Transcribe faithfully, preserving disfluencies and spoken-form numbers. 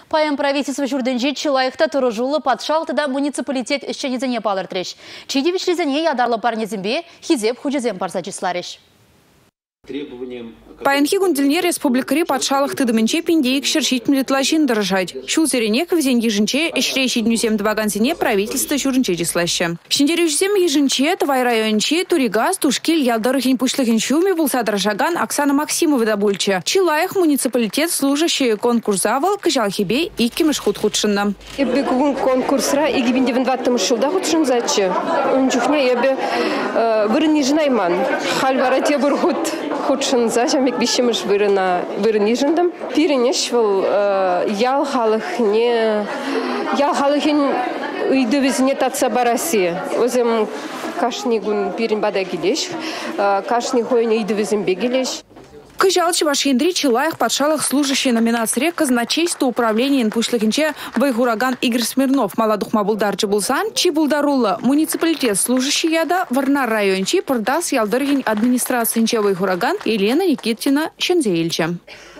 Паян правительство журденжи чылайықта тұры жулы патшалтыда муниципалитет ішченезіне палыртырыш. Чейдевішлезіне ядарлы парнезімбе хизеп хужезем парсачысларыш. Паянхи гундельне республикари патшалық тыдымынче пиндейік шершит млетлашин дорожать. Шул зеренек в зень ежинче эшрейши днюзем дваганзине правительство шурынче жислаще. Шиндерюзем ежинче твай районче туригаз тушкиль ялдорыхин пушлыхин шуми булса дорожаган Оксана Максимова добульче. Чилаях муниципалитет служащий конкурс завал кыжалхибе и кимыш худ худшинна. Ебе гун конкурсра и гибин двадцатом шулда худшин заче. Он чухня ебе вырнижнайман. Хальвара те бургут худшин заче. Мек бишемыш вырына вырнижндам. Пиренеш вол ял халыхне ял халыхин үйдөвизне татса бараси. Өзем кашни гун пирен бада гилеш. Кашни хойне үйдөвизен бегилеш. Кыжалчы Вашиндри Чилаях патшалых служащий номинации казначейства управления инпушлыгинче Байгураган Игорь Смирнов маладухма булдарчы булсан, чи булдарула муниципалитет служащий яда Варнар райончи продас ялдыргин администрациинче Байгураган Елена Никитина Щензеильче.